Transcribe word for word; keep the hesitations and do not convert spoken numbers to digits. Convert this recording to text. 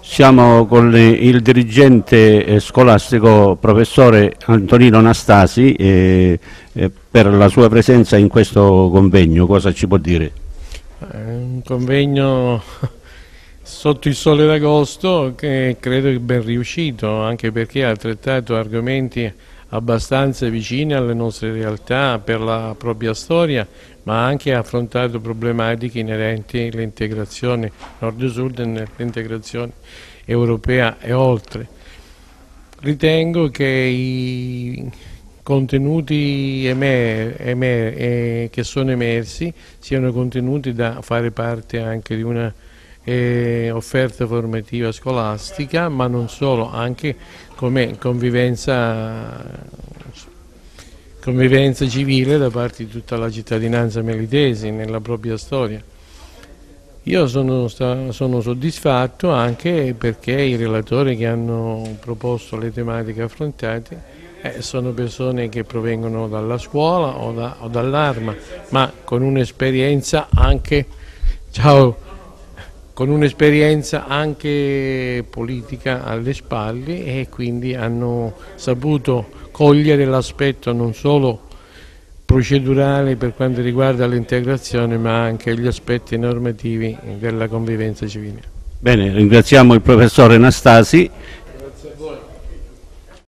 Siamo con il dirigente scolastico professore Antonino Nastasi eh, eh, per la sua presenza in questo convegno. Cosa ci può dire? È un convegno sotto il sole d'agosto che credo che ben riuscito, anche perché ha trattato argomenti abbastanza vicini alle nostre realtà per la propria storia, ma anche ha affrontato problematiche inerenti all'integrazione nord-sud e all'integrazione europea e oltre. Ritengo che i contenuti emer, emer, eh, che sono emersi siano contenuti da fare parte anche di una eh, offerta formativa scolastica, ma non solo, anche come convivenza, convivenza civile da parte di tutta la cittadinanza melitesi nella propria storia. Io sono, sono soddisfatto anche perché i relatori che hanno proposto le tematiche affrontate eh, sono persone che provengono dalla scuola o, da, o dall'Arma, ma con un'esperienza anche, ciao, con un'esperienza anche politica alle spalle, e quindi hanno saputo cogliere l'aspetto non solo procedurale per quanto riguarda l'integrazione, ma anche gli aspetti normativi della convivenza civile. Bene, ringraziamo il professore Nastasi.